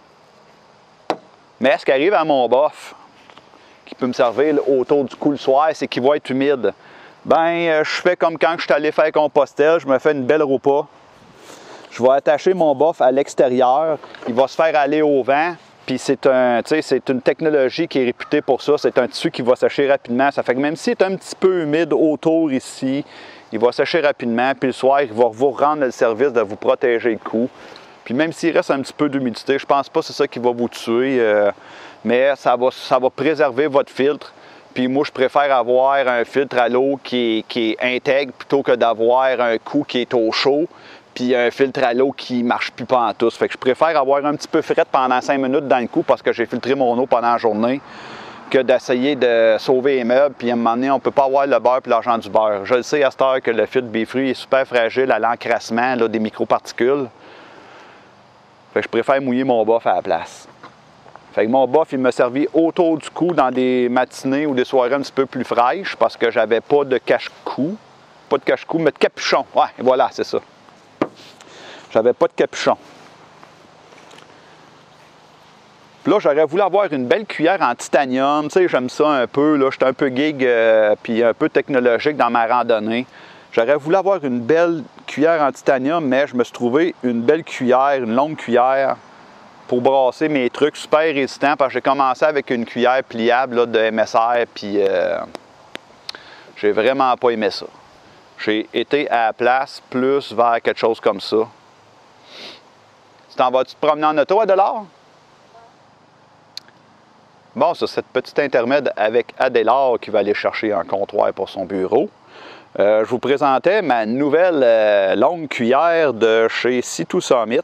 Mais ce qui arrive à mon bof, qui peut me servir là, autour du cou le soir, c'est qu'il va être humide. Ben, euh, je fais comme quand je suis allé faire compostel, je me fais une belle repas. Je vais attacher mon bof à l'extérieur, il va se faire aller au vent. Puis c'est un, c'est une technologie qui est réputée pour ça. C'est un tissu qui va sécher rapidement. Ça fait que même s'il est un petit peu humide autour ici, il va sécher rapidement. Puis le soir, il va vous rendre le service de vous protéger le cou. Puis même s'il reste un petit peu d'humidité, je pense pas que c'est ça qui va vous tuer. Euh, mais ça va, ça va préserver votre filtre. Puis moi, je préfère avoir un filtre à l'eau qui est, qui est intègre plutôt que d'avoir un cou qui est au chaud. Puis un filtre à l'eau qui ne marche plus pas en tous. Fait que je préfère avoir un petit peu frette pendant cinq minutes dans le cou parce que j'ai filtré mon eau pendant la journée que d'essayer de sauver les meubles. Puis à un moment donné, on ne peut pas avoir le beurre et l'argent du beurre. Je le sais à cette heure que le filtre BeFree est super fragile à l'encrassement des microparticules. Fait que je préfère mouiller mon bof à la place. Fait que mon bof, il m'a servi autour du cou dans des matinées ou des soirées un petit peu plus fraîches parce que j'avais pas de cache-cou. Pas de cache-cou, mais de capuchon. Ouais, voilà, c'est ça. J'avais pas de capuchon. Puis là, j'aurais voulu avoir une belle cuillère en titanium. Tu sais, j'aime ça un peu. Là, j'étais un peu gig euh, puis un peu technologique dans ma randonnée. J'aurais voulu avoir une belle cuillère en titanium, mais je me suis trouvé une belle cuillère, une longue cuillère pour brasser mes trucs super résistants. Parce que j'ai commencé avec une cuillère pliable là, de M S R, puis euh, j'ai vraiment pas aimé ça. J'ai été à la place plus vers quelque chose comme ça. Tu t'en vas-tu te promener en auto, Adélard? Bon, c'est cette petite intermède avec Adélard qui va aller chercher un comptoir pour son bureau. Euh, je vous présentais ma nouvelle euh, longue cuillère de chez Situ Summit.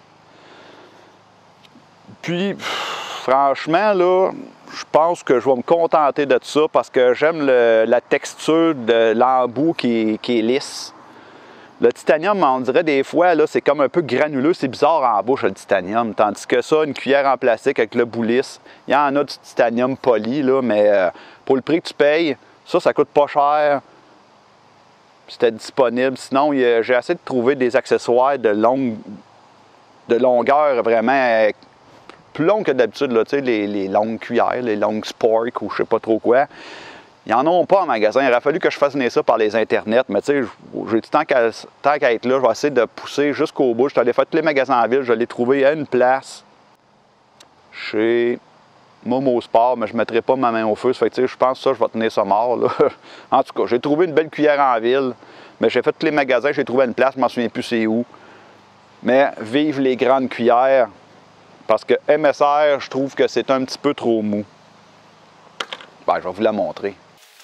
Puis, pff, franchement, là, je pense que je vais me contenter de ça parce que j'aime la texture de l'embout qui, qui est lisse. Le titanium, on dirait des fois, là, c'est comme un peu granuleux, c'est bizarre en bouche le titanium. Tandis que ça, une cuillère en plastique avec le bout lisse, il y en a du titanium poli, là, mais euh, pour le prix que tu payes, ça, ça coûte pas cher. C'était disponible. Sinon, j'ai essayé de trouver des accessoires de longue, de longueur vraiment plus longue que d'habitude, tu sais, les, les longues cuillères, les longues sporks ou je sais pas trop quoi. Ils n'en ont pas en magasin. Il aurait fallu que je fasse venir ça par les internets, mais tu sais, j'ai dit tant qu'à être là, je vais essayer de pousser jusqu'au bout. Je suis allé faire tous les magasins en ville, je l'ai trouvé à une place chez Momo Sport, mais je ne mettrai pas ma main au feu. Ça fait que, tu sais, je pense que ça, je vais tenir ça mort, là. En tout cas, j'ai trouvé une belle cuillère en ville, mais j'ai fait tous les magasins, j'ai trouvé une place, je ne m'en souviens plus c'est où. Mais vive les grandes cuillères, parce que M S R, je trouve que c'est un petit peu trop mou. Ben, je vais vous la montrer.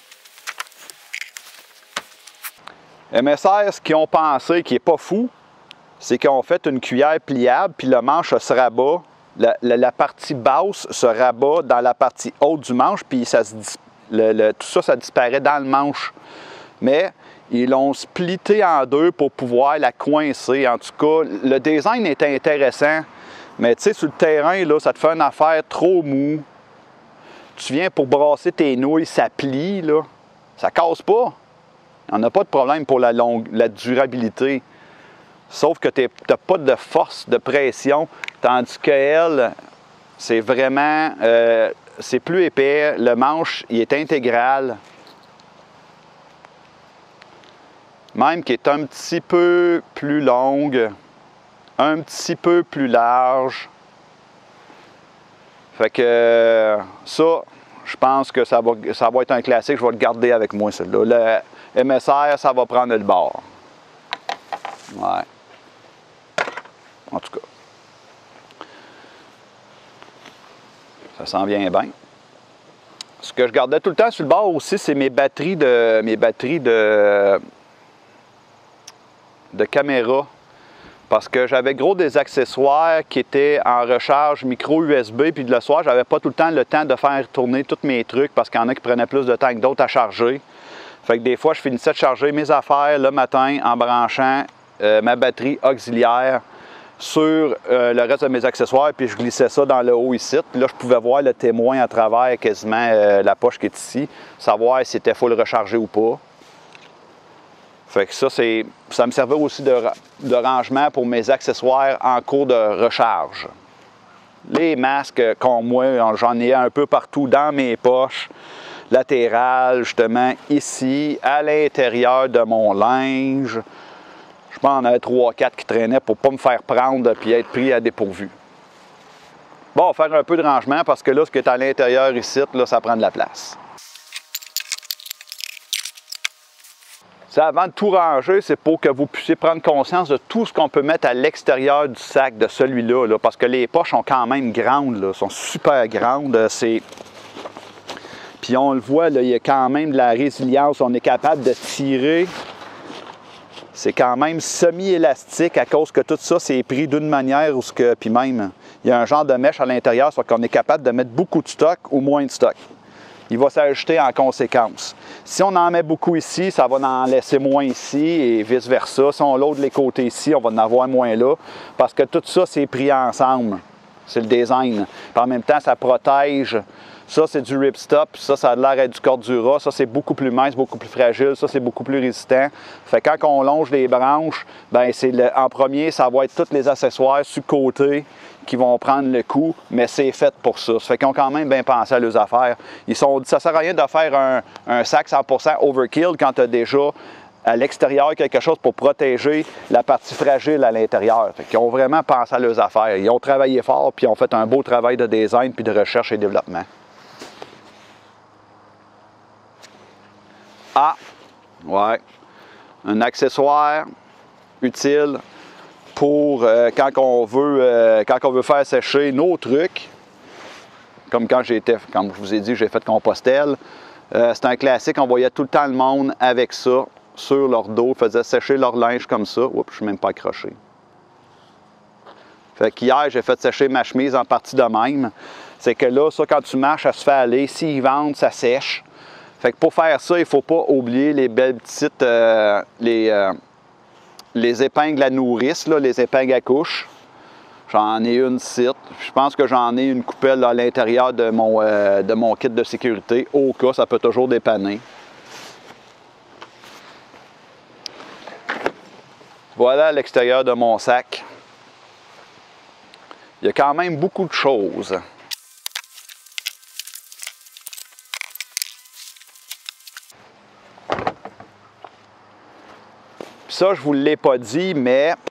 M S R, ce qu'ils ont pensé, qui n'est pas fou, c'est qu'ils ont fait une cuillère pliable, puis le manche se rabat. La, la, la partie basse se rabat dans la partie haute du manche, puis ça se, le, le, tout ça, ça disparaît dans le manche. Mais ils l'ont splitté en deux pour pouvoir la coincer. En tout cas, le design est intéressant, mais tu sais, sur le terrain, là, ça te fait une affaire trop mou. Tu viens pour brasser tes nouilles, ça plie, là. Ça casse pas. On n'a pas de problème pour la, longue, la durabilité. Sauf que tu n'as pas de force de pression, tandis qu'elle, c'est vraiment, euh, c'est plus épais. Le manche, il est intégral. même qui est un petit peu plus longue, un petit peu plus large. Fait que ça, je pense que ça va, ça va être un classique. Je vais le garder avec moi, celui-là. Le M S R, ça va prendre le bord. Ouais. En tout cas. Ça s'en vient bien. Ce que je gardais tout le temps sur le bord aussi, c'est mes batteries de mes batteries de, de caméra. Parce que j'avais gros des accessoires qui étaient en recharge micro U S B, puis de le soir, j'avais pas tout le temps le temps de faire tourner tous mes trucs parce qu'il y en a qui prenaient plus de temps que d'autres à charger. Fait que des fois, je finissais de charger mes affaires le matin en branchant euh, ma batterie auxiliaire sur euh, le reste de mes accessoires, puis je glissais ça dans le haut ici. Puis là, je pouvais voir le témoin à travers quasiment euh, la poche qui est ici, savoir si c'était full rechargé ou pas. Fait que ça, c'est, ça me servait aussi de, de rangement pour mes accessoires en cours de recharge. Les masques, comme moi, j'en ai un peu partout dans mes poches latérales, justement ici, à l'intérieur de mon linge. Je pense qu'il y en avait trois quatre qui traînaient pour ne pas me faire prendre et être pris à dépourvu. Bon, on va faire un peu de rangement parce que là, ce qui est à l'intérieur ici, là, ça prend de la place. Ça, avant de tout ranger, c'est pour que vous puissiez prendre conscience de tout ce qu'on peut mettre à l'extérieur du sac de celui-là, là, parce que les poches sont quand même grandes, là, sont super grandes. C'est... Puis on le voit, là, il y a quand même de la résilience. On est capable de tirer. C'est quand même semi-élastique à cause que tout ça, c'est pris d'une manière où ce que, puis même, il y a un genre de mèche à l'intérieur, soit qu'on est capable de mettre beaucoup de stock ou moins de stock. Il va s'ajuster en conséquence. Si on en met beaucoup ici, ça va en laisser moins ici et vice-versa. Si on load les côtés ici, on va en avoir moins là parce que tout ça, c'est pris ensemble. C'est le design. Puis en même temps, ça protège. Ça, c'est du ripstop. Ça, ça a l'air d'être du Cordura. Ça, c'est beaucoup plus mince, beaucoup plus fragile. Ça, c'est beaucoup plus résistant. Fait que quand on longe les branches, bien, c'est le, en premier, ça va être tous les accessoires sur le côté qui vont prendre le coup, mais c'est fait pour ça. Ça fait qu'ils ont quand même bien pensé à leurs affaires. Ils sont, ça ne sert à rien de faire un, un sac cent pour cent overkill quand tu as déjà à l'extérieur quelque chose pour protéger la partie fragile à l'intérieur. Fait qu'ils ont vraiment pensé à leurs affaires. Ils ont travaillé fort, puis ils ont fait un beau travail de design puis de recherche et développement. Ah, ouais, un accessoire utile pour euh, quand, on veut, euh, quand on veut faire sécher nos trucs, comme quand j'étais, comme je vous ai dit, j'ai fait Compostelle. Euh, c'est un classique, on voyait tout le temps le monde avec ça sur leur dos, faisait sécher leur linge comme ça. Oups, je ne suis même pas accroché. Fait qu'hier, j'ai fait sécher ma chemise en partie de même. C'est que là, ça, quand tu marches, ça se fait aller. S'ils vendent, ça sèche. Fait que pour faire ça, il ne faut pas oublier les belles petites, euh, les, euh, les épingles à nourrice, là, les épingles à couche. J'en ai une site. Je pense que j'en ai une coupelle à l'intérieur de mon, euh, de mon kit de sécurité. Au cas, ça peut toujours dépanner. Voilà l'extérieur de mon sac. Il y a quand même beaucoup de choses. Ça, je ne vous l'ai pas dit, mais